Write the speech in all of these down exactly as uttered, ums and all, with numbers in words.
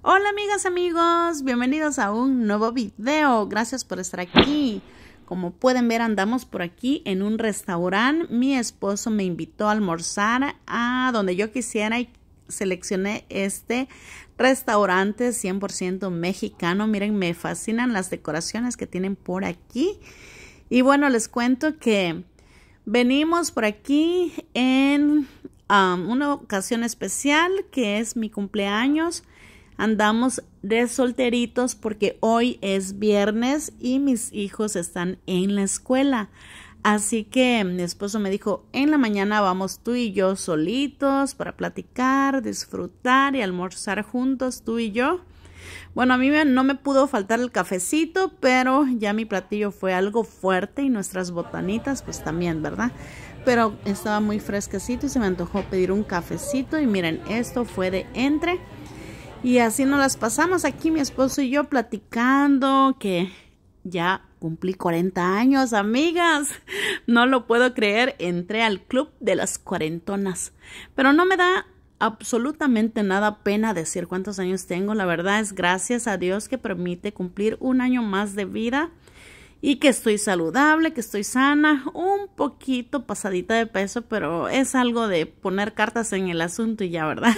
Hola amigas, amigos, bienvenidos a un nuevo video. Gracias por estar aquí. Como pueden ver, andamos por aquí en un restaurante. Mi esposo me invitó a almorzar a donde yo quisiera y seleccioné este restaurante cien por ciento mexicano. Miren, me fascinan las decoraciones que tienen por aquí. Y bueno, les cuento que venimos por aquí en um, una ocasión especial que es mi cumpleaños. Andamos de solteritos porque hoy es viernes y mis hijos están en la escuela. Así que mi esposo me dijo, en la mañana vamos tú y yo solitos para platicar, disfrutar y almorzar juntos tú y yo. Bueno, a mí no me pudo faltar el cafecito, pero ya mi platillo fue algo fuerte y nuestras botanitas pues también, ¿verdad? Pero estaba muy fresquecito y se me antojó pedir un cafecito y miren, esto fue de entre. Y así nos las pasamos aquí mi esposo y yo platicando que ya cumplí cuarenta años, amigas. No lo puedo creer, entré al club de las cuarentonas. Pero no me da absolutamente nada pena decir cuántos años tengo. La verdad es gracias a Dios que permite cumplir un año más de vida. Y que estoy saludable, que estoy sana, un poquito pasadita de peso, pero es algo de poner cartas en el asunto y ya, ¿verdad?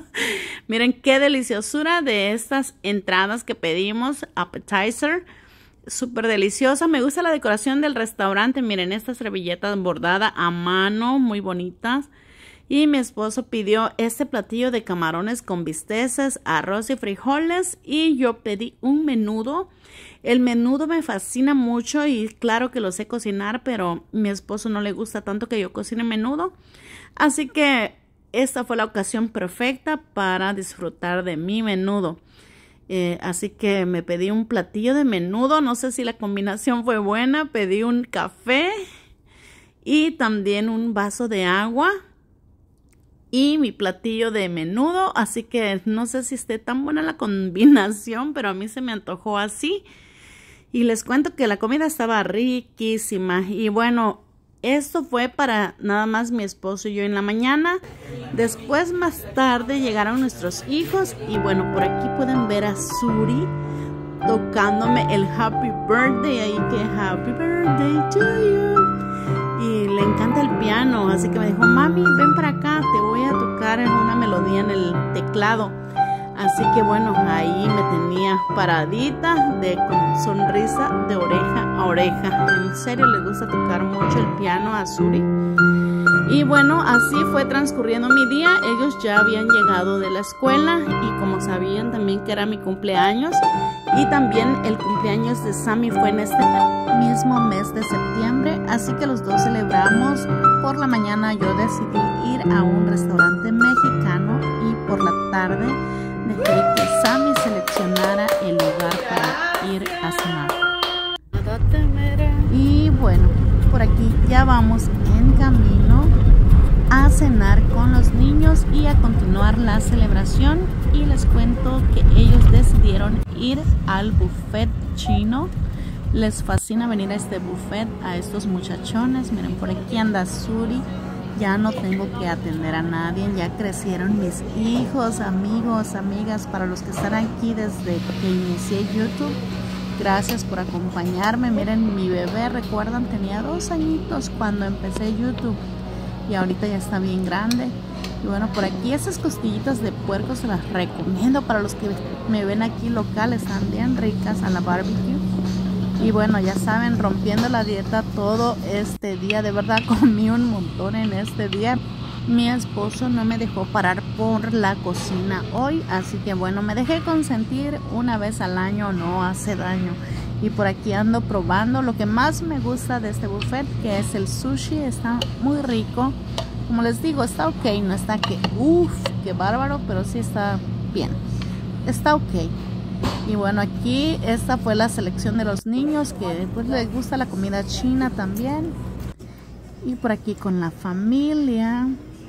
Miren qué deliciosura de estas entradas que pedimos, appetizer, súper deliciosa. Me gusta la decoración del restaurante, miren estas servilletas bordadas a mano, muy bonitas. Y mi esposo pidió este platillo de camarones con bisteces, arroz y frijoles y yo pedí un menudo. El menudo me fascina mucho y claro que lo sé cocinar, pero a mi esposo no le gusta tanto que yo cocine menudo. Así que esta fue la ocasión perfecta para disfrutar de mi menudo. Eh, así que me pedí un platillo de menudo. No sé si la combinación fue buena. Pedí un café y también un vaso de agua. Y mi platillo de menudo, así que no sé si esté tan buena la combinación, pero a mí se me antojó así. Y les cuento que la comida estaba riquísima. Y bueno, esto fue para nada más mi esposo y yo en la mañana. Después, más tarde, llegaron nuestros hijos. Y bueno, por aquí pueden ver a Suri tocándome el Happy Birthday. Ahí que Happy Birthday to you. Y le encanta el piano, así que me dijo, mami, ven para acá, te voy a tocar una melodía en el teclado. Así que bueno, ahí me tenía paradita de con sonrisa de oreja a oreja. En serio le gusta tocar mucho el piano a Suri. Y bueno, así fue transcurriendo mi día. Ellos ya habían llegado de la escuela y como sabían también que era mi cumpleaños. Y también el cumpleaños de Sammy fue en este mismo mes de septiembre. Así que los dos celebramos. Por la mañana yo decidí ir a un restaurante mexicano y por la tarde dejé que Sammy seleccionara el lugar para ir a cenar. Y bueno, por aquí ya vamos en camino a cenar con los niños y a continuar la celebración. Y les cuento que ellos decidieron ir al buffet chino. Les fascina venir a este buffet a estos muchachones. Miren, por aquí anda Suri. Ya no tengo que atender a nadie. Ya crecieron mis hijos, amigos, amigas. Para los que están aquí desde que inicié YouTube, gracias por acompañarme. Miren, mi bebé, recuerdan, tenía dos añitos cuando empecé YouTube. Y ahorita ya está bien grande. Y bueno, por aquí esas costillitas de puerco se las recomiendo para los que me ven aquí local. Están bien ricas a la barbecue. Y bueno, ya saben, rompiendo la dieta todo este día. De verdad comí un montón en este día. Mi esposo no me dejó parar por la cocina hoy. Así que bueno, me dejé consentir una vez al año, no hace daño. Y por aquí ando probando lo que más me gusta de este buffet, que es el sushi. Está muy rico. Como les digo, está ok. No está que, uff, qué bárbaro, pero sí está bien. Está ok. Y bueno, aquí esta fue la selección de los niños, que pues les gusta la comida china también. Y por aquí con la familia.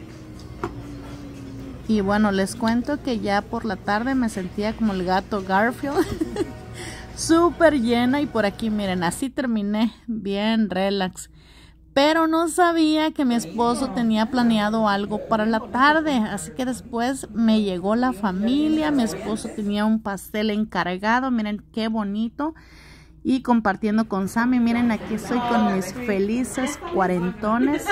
Y bueno, les cuento que ya por la tarde me sentía como el gato Garfield. Súper llena. Y por aquí miren, así terminé bien relax. pero no sabía que mi esposo tenía planeado algo para la tarde, así que después me llegó la familia. Mi esposo tenía un pastel encargado, miren qué bonito, y compartiendo con Sammy. Miren, aquí estoy con mis felices cuarentones.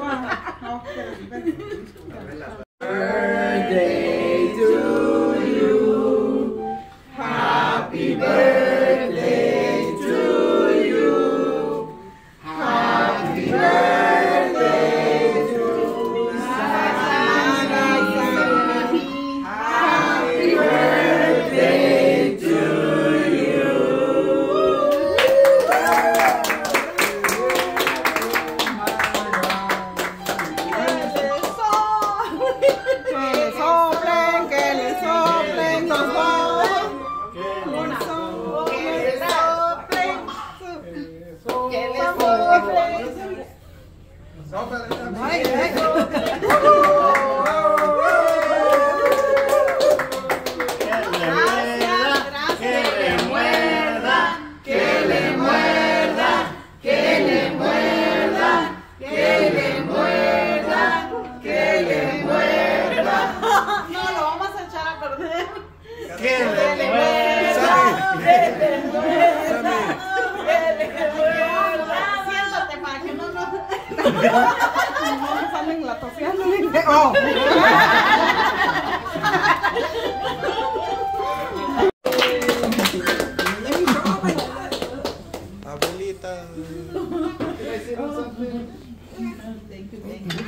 Birthday to you, happy birthday to you, happy birthday to Santa, happy birthday to you. Siéntate para que no nos no salen la tosiendo. Oh. Abuelita. Thank you, thank you.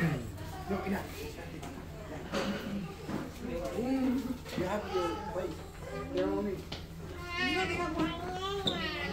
You have your plate. They're only.